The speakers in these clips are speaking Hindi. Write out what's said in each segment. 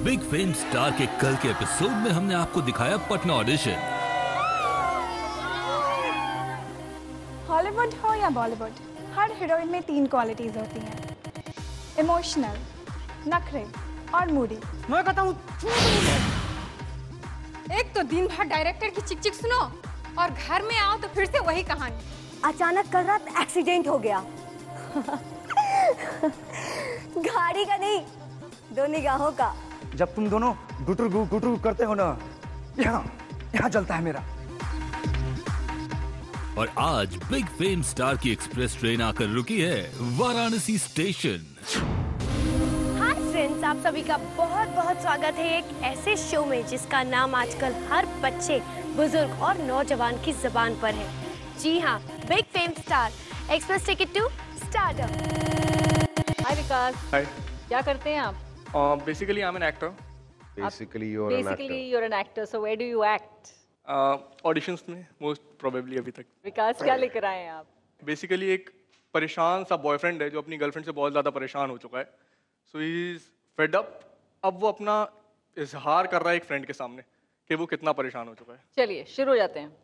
बिग फेम स्टार के कल के एपिसोड में हमने आपको दिखाया पटना ऑडिशन। हॉलीवुड हो या बॉलीवुड, हर हीरोइन में 3 क्वालिटीज होती हैं, इमोशनल, नखरे और मूडी। मैं कहता हूँ एक तो दिन भर डायरेक्टर की चिक चिक सुनो और घर में आओ तो फिर से वही कहानी। अचानक कल रात एक्सीडेंट हो गया। गाड़ी का नहीं, 2 निगाहों का। जब तुम दोनों गुटुर करते हो ना, यहाँ जलता है मेरा। और आज बिग फेम स्टार की एक्सप्रेस ट्रेन आकर रुकी है वाराणसी स्टेशन। हाय फ्रेंड्स, आप सभी का बहुत बहुत स्वागत है एक ऐसे शो में जिसका नाम आजकल हर बच्चे, बुजुर्ग और नौजवान की जुबान पर है। जी हाँ, big fame star express ticket to stardom. Hi Vikas. Hi. क्या करते हैं आप? Basically I'm an actor. Basically you're an actor. So where do you act? Auditions में most probably अभी तक। विकास, क्या लेकर आए हैं आप? Basically एक परेशान सा बॉयफ्रेंड है जो अपनी गर्लफ्रेंड से बहुत ज़्यादा परेशान हो चुका है। So he is fed up। अब वो अपना इजहार कर रहा है एक फ्रेंड के सामने कि वो कितना परेशान हो चुका है। चलिए शुरू हो जाते हैं।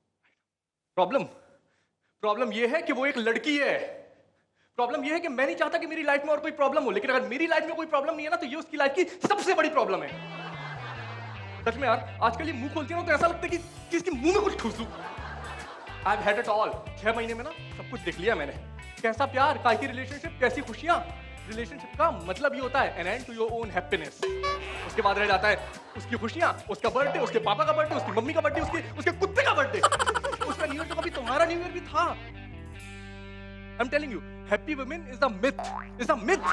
प्रॉब्लम ये है कि वो एक लड़की है। प्रॉब्लम ये है कि मैं नहीं चाहता कि मेरी लाइफ में और कोई प्रॉब्लम हो, लेकिन अगर मेरी लाइफ में कोई प्रॉब्लम नहीं है ना तो ये उसकी लाइफ की सबसे बड़ी प्रॉब्लम है। सच में यार, आजकल ये मुंह खोलती है ना तो ऐसा लगता है कि इसके मुंह में कुछ ठूस दूं। I've had it all। 6 महीने में ना सब कुछ देख लिया मैंने। कैसा प्यार, कैसी रिलेशनशिप, कैसी खुशियां। रिलेशनशिप का मतलब ये होता है an end to your own happiness. उसके बाद रह जाता है उसकी खुशियां, उसका बर्थडे, उसके पापा का बर्थडे, उसकी मम्मी का बर्थडे, उसके कुत्ते का बर्थडे। उसका न्यू ईयर तो कभी तुम्हारा न्यू ईयर भी था। I'm telling you, happy women is a myth, is a myth।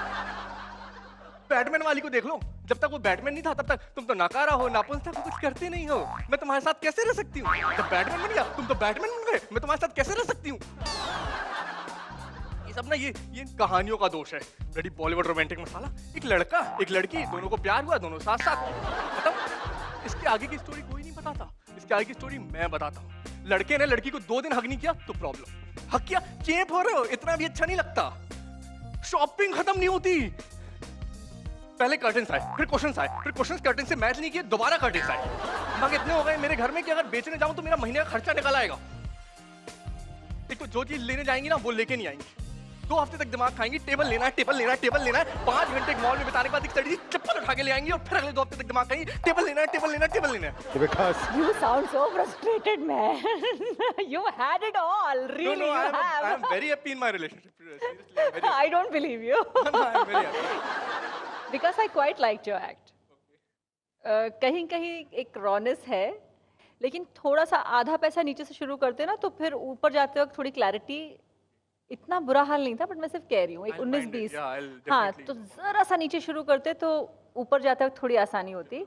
Batman वाली को देख लो, जब तक वो बैटमैन नहीं था तब तक तुम तो नाकारा हो, नापुंसक हो, कुछ करते नहीं हो। मैं तुम्हारे साथ कैसे रह सकती हूँ? जब बैटमैन बन गया तुम तो बैटमैन बन गए, मैं तुम्हारे साथ कैसे रह सकती हूँ? ये सब ना ये कहानियों का दोष है। रेडी बॉलीवुड रोमांटिक मसाला, एक लड़का एक लड़की, दोनों को प्यार हुआ, दोनों साथ साथ खत्म। इसके आगे की स्टोरी कोई नहीं बताता, इसके आगे की स्टोरी मैं बताता हूँ। लड़के ने लड़की को 2 दिन हक नहीं किया तो प्रॉब्लम। हक किया, चेप हो रहे हो, इतना भी अच्छा नहीं लगता। शॉपिंग खत्म नहीं होती। पहले कर्टन्स आए, फिर क्वेश्चंस आए, फिर क्वेश्चंस कर्टन से मैच नहीं किए, दोबारा कर्टन्स आए। दिमाग इतने हो गए मेरे घर में कि अगर बेचने जाऊं तो मेरा महीने का खर्चा निकल आएगा। एक तो जो चीज लेने जाएंगी ना वो लेके नहीं आएंगी। 2 हफ्ते तक दिमाग खाएंगी, टेबल लेना है, टेबल लेना है, टेबल लेना है। 5 घंटे मॉल में बिताने के बाद एक तड़ी चप्पल उठा के ले आएंगी और फिर अगले 2 हफ्ते तक दिमाग खाएंगी, टेबल लेना है, टेबल लेना है, टेबल लेना है। Because You sound so frustrated, man। You had it all, really. No, you have। I am very happy in my relationship. Seriously, I'm very happy। I don't believe you। No, I am very happy। Because I quite liked your act। कहीं कहीं एक रॉनेस है, लेकिन थोड़ा सा आधा पैसा नीचे से शुरू करते ना तो फिर ऊपर जाते वक्त थोड़ी क्लैरिटी। इतना बुरा हाल नहीं था, बट मैं सिर्फ कह रही हूँ एक 19-20। हाँ, तो जरा सा नीचे शुरू करते तो ऊपर जाते वक्त थोड़ी आसानी होती।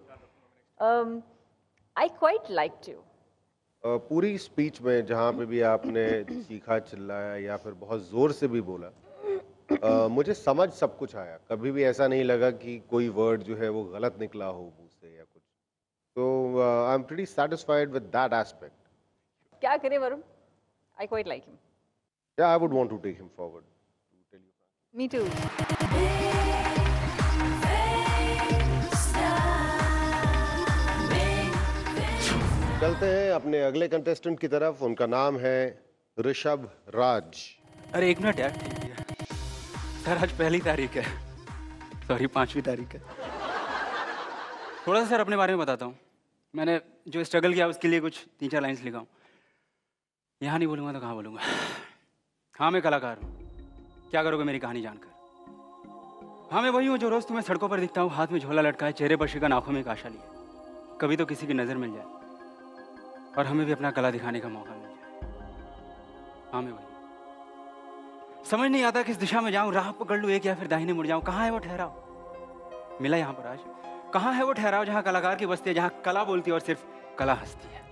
I quite liked you. पूरी स्पीच में जहाँ पे भी आपने चीखा चिल्लाया या फिर बहुत जोर से भी बोला, मुझे समझ सब कुछ आया। कभी भी ऐसा नहीं लगा कि कोई वर्ड जो है वो गलत निकला हो मुंह से या कुछ। तो I am pretty satisfied with that aspect. क्या करे Varun, I quite like him. Yeah, I would want to take him forward. To tell you. Me too। चलते हैं अपने अगले कंटेस्टेंट की तरफ। उनका नाम है ऋषभ राज। अरे 1 मिनट यार, सर आज पहली तारीख है, सॉरी 5वीं तारीख है। थोड़ा सा सर अपने बारे में बताता हूँ। मैंने जो स्ट्रगल किया उसके लिए कुछ 3-4 लाइन्स लिखा हूँ। यहाँ नहीं बोलूँगा तो कहाँ बोलूँगा। हाँ, मैं कलाकार हूँ। क्या करोगे मेरी कहानी जानकर? हाँ, मैं वही हूँ जो रोज़ तुम्हें सड़कों पर दिखता हूँ, हाथ में झोला लटका है, चेहरे पर शिकन, आंखों में एक आशा लिए। कभी तो किसी की नज़र मिल जाए और हमें भी अपना कला दिखाने का मौका मिल जाए। हाँ, मैं वही। समझ नहीं आता किस दिशा में जाऊँ, राह पकड़ लूँ एक या फिर दाहिने मुड़ जाऊँ। कहाँ है वो ठहराव? मिला यहाँ पर आज। कहाँ है वो ठहराव जहाँ कलाकार की बस्ती है, जहाँ कला बोलती है और सिर्फ कला हंसती है?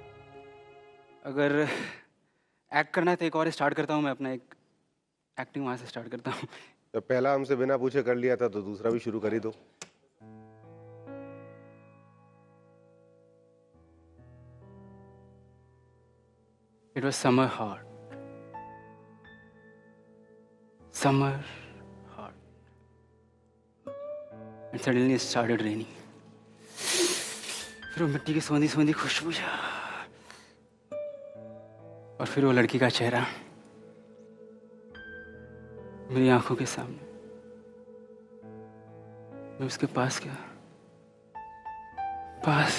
अगर एक्ट करना है तो एक और स्टार्ट करता हूँ मैं अपना, एक एक्टिंग वहाँ से स्टार्ट करता हूँ। तो पहला हमसे बिना पूछे कर लिया था तो दूसरा भी शुरू कर ही दो। It was summer hot। Summer hot। And suddenly it started raining. फिर वो मिट्टी की सोंधी सोंधी खुशबू, और फिर वो लड़की का चेहरा मेरी आंखों के सामने। मैं उसके पास गया, बस।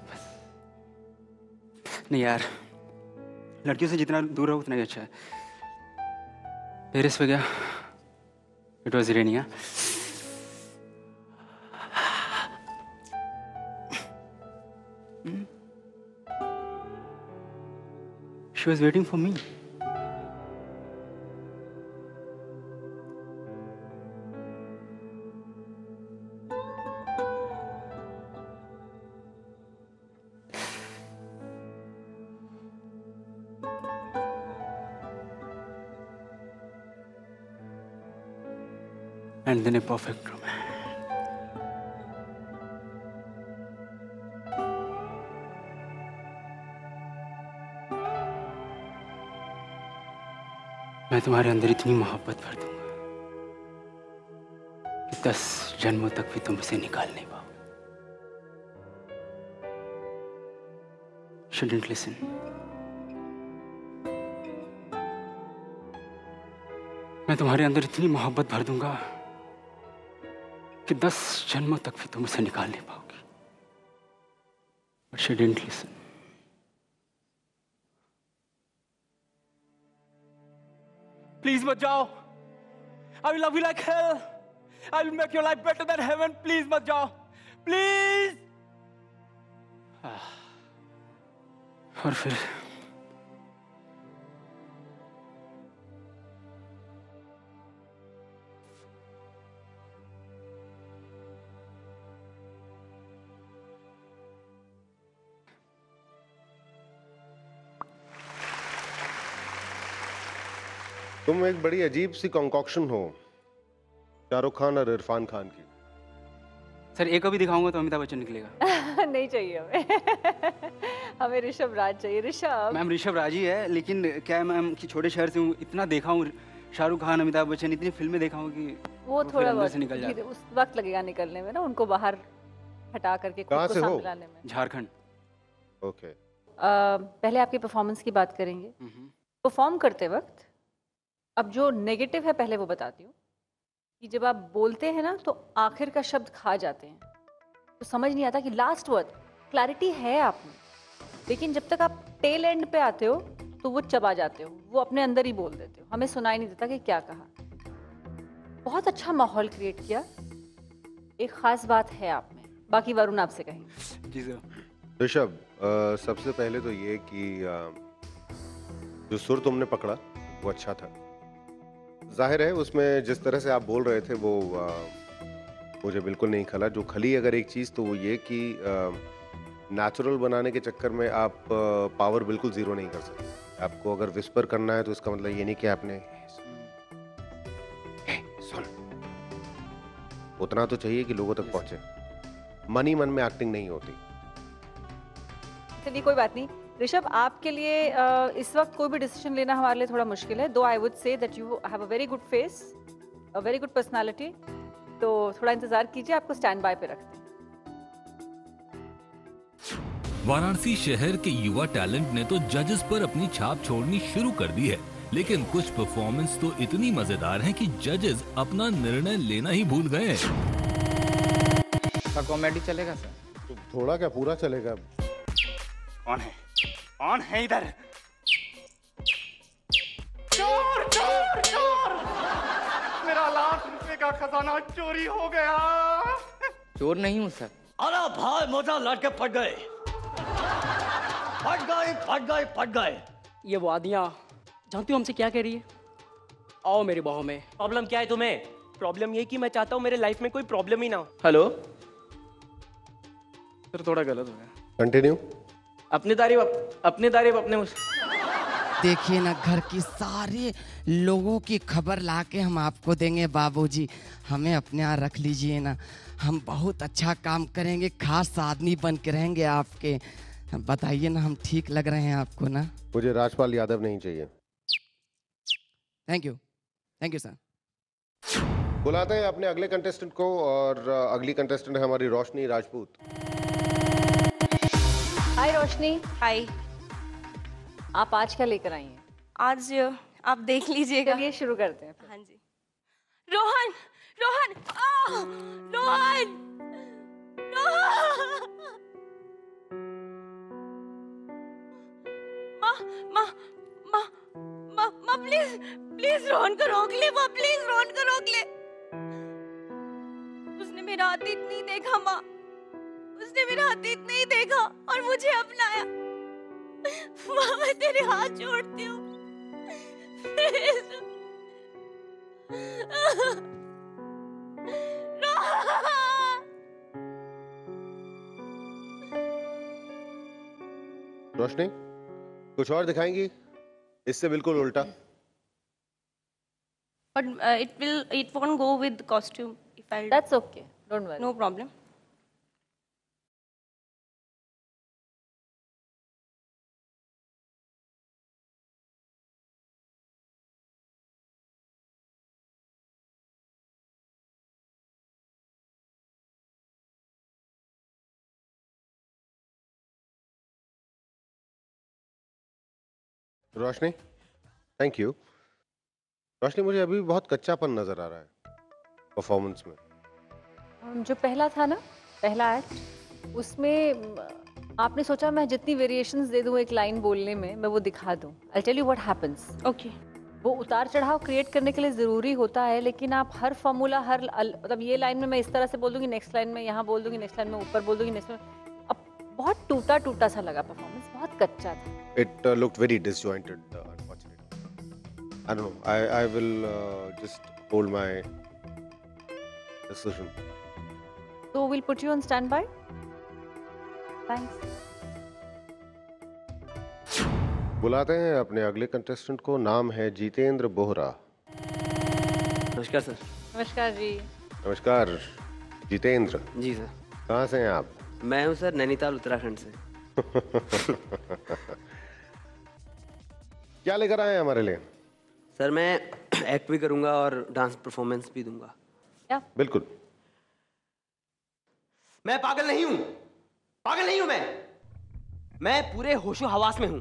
नहीं यार, लड़कियों से जितना दूर रहो उतना ही अच्छा है। पेरिस पे गया, it was raining. She was waiting for me. And then a perfect romance. मैं तुम्हारे अंदर इतनी मोहब्बत भर दूंगा कि 10 जन्मों तक भी तुम इसे निकाल नहीं पाओ। Shouldn't listen. मैं तुम्हारे अंदर इतनी मोहब्बत भर दूंगा कि 10 जन्मों तक भी तुम इसे निकाल नहीं पाओगी। But she didn't listen. Please मत जाओ। I will love you like hell. I will make your life better than heaven. Please मत जाओ। Please. और फिर तुम एक बड़ी अजीब सी कॉन्कॉक्शन हो, शाहरुख खान और इरफान खान की। सर एक अभी दिखाऊंगा तो अमिताभ बच्चन निकलेगा। नहीं चाहिए हमें। हमें ऋषभ राज चाहिए। ऋषभ मैम ऋषभ राज ही है, लेकिन क्या है मैम कि छोटे शहर से हूँ, इतना देखा हूँ शाहरुख खान अमिताभ बच्चन, इतनी फिल्में देखा हूँ कि वो फिर थोड़ा अंदर बहुत से निकल जाता है। उस वक्त लगेगा निकलने में ना, उनको बाहर हटा करके खुद कहाँ को से हो? सामने लाने में। झारखंड। ओके। पहले आपकी परफॉर्मेंस की बात करेंगे। परफॉर्म करते वक्त अब जो नेगेटिव है पहले वो बताती हूँ कि जब आप बोलते हैं ना तो आखिर का शब्द खा जाते हैं, तो समझ नहीं आता कि लास्ट वर्ड क्लैरिटी है आप में, लेकिन जब तक आप टेल एंड पे आते हो तो वो चबा जाते हो, वो अपने अंदर ही बोल देते हो, हमें सुनाई नहीं देता कि क्या कहा। बहुत अच्छा माहौल क्रिएट किया, एक खास बात है आप में। बाकी वरुण आपसे कहेंगे। जी सर। ऋषभ, सबसे पहले तो ये कि जो सुर तुमने पकड़ा वो अच्छा था। जाहिर है उसमें जिस तरह से आप बोल रहे थे वो मुझे बिल्कुल नहीं खला। जो खली अगर एक चीज़ तो वो ये कि नेचुरल बनाने के चक्कर में आप पावर बिल्कुल ज़ीरो नहीं कर सकते। आपको अगर विस्पर करना है तो इसका मतलब ये नहीं कि आपने सुन, उतना तो चाहिए कि लोगों तक पहुंचे। मन ही मन में एक्टिंग नहीं होती। चलिए कोई बात नहीं। ऋषभ, आपके लिए इस वक्त कोई भी डिसीजन लेना हमारे लिए थोड़ा मुश्किल है, though I would say that you have a very good face, a very good personality, तो थोड़ा इंतजार कीजिए, आपको स्टैंड बाय पे रखते हैं। वाराणसी शहर के युवा टैलेंट ने तो जजेस पर अपनी छाप छोड़नी शुरू कर दी है, लेकिन कुछ परफॉर्मेंस तो इतनी मजेदार हैं कि जजेस अपना निर्णय लेना ही भूल गए। कॉमेडी चलेगा सर? तो थोड़ा क्या पूरा चलेगा? कौन है? कौन है इधर? चोर चोर चोर! मेरा ₹1,00,000 का खजाना चोरी हो गया। चोर नहीं हूँ सर। अरे भाई मोटा लड़के फट गए, फट गए, फट गए, फट गए। ये वादियाँ जानती हो हमसे क्या कह रही है? आओ मेरे बाहों में। प्रॉब्लम क्या है तुम्हें? प्रॉब्लम ये कि मैं चाहता हूँ मेरे लाइफ में कोई प्रॉब्लम ही ना हो। हेलो सर, थोड़ा गलत हो गया। कंटिन्यू। अपनी तारीफ अपने मुझ। देखिए ना, घर की सारे लोगों की खबर लाके हम आपको देंगे बाबूजी, हमें अपने यहाँ रख लीजिए ना, हम बहुत अच्छा काम करेंगे, खास आदमी बन के रहेंगे आपके। बताइए ना, हम ठीक लग रहे हैं आपको ना? मुझे राजपाल यादव नहीं चाहिए। Thank you sir. बुलाते हैं अपने अगले कंटेस्टेंट को और अगली कंटेस्टेंट है हमारी रोशनी राजपूत। हाय रोशनी। हाय। आप आज क्या लेकर आई हैं? आज आप देख लीजिएगा। चलिए शुरू करते हैं। हाँ जी। रोहन, रोहन, रोहन, रोहन। माँ प्लीज प्लीज रोहन को रोक ले, माँ प्लीज रोहन को रोक ले। उसने मेरा अतीत नहीं देखा माँ, उसने मेरा अतीत नहीं देखा और मुझे अपनाया। माँ मैं तेरे हाथ जोड़ती हूँ, रोशनी कुछ और दिखाएंगी? इससे बिल्कुल उल्टा। But it won't go with costume if I. That's okay. Don't worry. No problem. Roshni thank you. Roshni मुझे अभी बहुत कच्चापन नजर आ रहा है परफॉर्मेंस में। जो पहला था ना, पहला एक्ट, उसमें आपने सोचा मैं जितनी वेरिएशंस दे दूं एक लाइन बोलने में, मैं वो दिखा दूं। I'll tell you what happens. Okay. वो उतार चढ़ाव क्रिएट करने के लिए ज़रूरी होता है, लेकिन आप हर फॉर्मूला मतलब ये लाइन में मैं इस तरह से बोल दूंगी, नेक्स्ट लाइन में यहाँ बोल दूंगी, नेक्स्ट लाइन में ऊपर बोल दूंगी, नेक्स्ट में अब बहुत टूटा टूटा सा लगा परफॉर्मेंस, बहुत कच्चा था। It looked very disjointed, unfortunately. I don't know. I will just hold my decision. So we'll put you on standby. Thanks. बुलाते हैं अपने अगले कंटेस्टेंट को। नाम है जितेंद्र बोहरा। नमस्कार सर। नमस्कार जी। नमस्कार जितेंद्र। जी सर। कहाँ से हैं आप? मैं हूँ सर नैनीताल उत्तराखंड से। क्या लेकर आए हैं हमारे लिए? सर मैं एक्ट भी करूंगा और डांस परफॉर्मेंस भी दूंगा। क्या? बिल्कुल। मैं पागल नहीं हूं, पागल नहीं हूं मैं पूरे होशो हवास में हूं।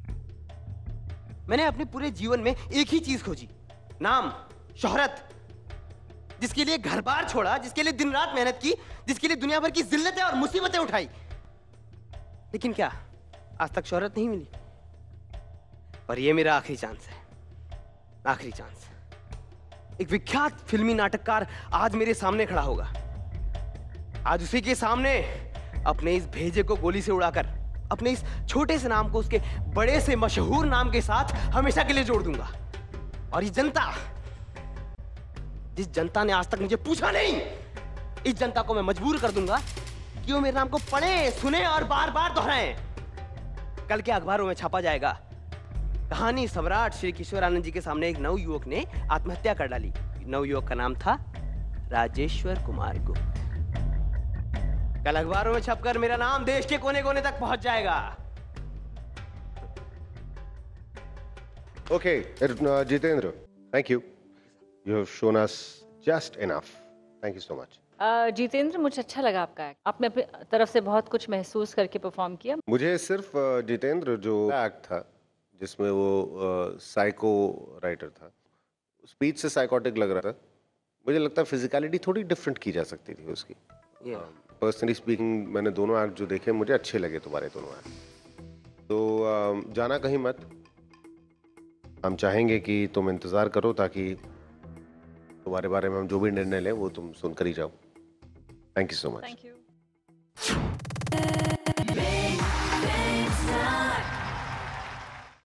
मैंने अपने पूरे जीवन में एक ही चीज खोजी, नाम, शोहरत, जिसके लिए घर बार छोड़ा, जिसके लिए दिन रात मेहनत की, जिसके लिए दुनिया भर की जिल्लतें और मुसीबतें उठाई, लेकिन क्या आज तक शोहरत नहीं मिली। और ये मेरा आखिरी चांस है, आखिरी चांस। एक विख्यात फिल्मी नाटककार आज मेरे सामने खड़ा होगा। आज उसी के सामने अपने इस भेजे को गोली से उड़ाकर अपने इस छोटे से नाम को उसके बड़े से मशहूर नाम के साथ हमेशा के लिए जोड़ दूंगा। और ये जनता, जिस जनता ने आज तक मुझे पूछा नहीं, इस जनता को मैं मजबूर कर दूंगा कि वो मेरे नाम को पढ़े, सुने और बार बार दोहराएं। कल के अखबारों में छापा जाएगा, कहानी सम्राट श्री किशोरानंद जी के सामने एक नवयुवक ने आत्महत्या कर डाली। नवयुवक का नाम था राजेश्वर कुमार गुप्त। कल अखबारों में छपकर मेरा नाम देश के कोने कोने तक पहुंच जाएगा। Okay Jitendra, thank you. You have shown us just enough. Thank you so much. Jitendra, मुझे अच्छा लगा आपका एक्ट। आपने अपनी तरफ से बहुत कुछ महसूस करके परफॉर्म किया। मुझे सिर्फ जितेंद्र जो एक्ट था जिसमें वो साइको राइटर था, स्पीच से साइकोटिक लग रहा था। मुझे लगता है फिजिकलिटी थोड़ी डिफरेंट की जा सकती थी उसकी। पर्सनली स्पीकिंग मैंने दोनों एक्ट जो देखे मुझे अच्छे लगे तुम्हारे दोनों एक्ट। तो जाना कहीं मत, हम चाहेंगे कि तुम इंतज़ार करो ताकि तुम्हारे बारे में हम जो भी निर्णय लें वो तुम सुनकर ही जाओ। Thank you so much. Thank you.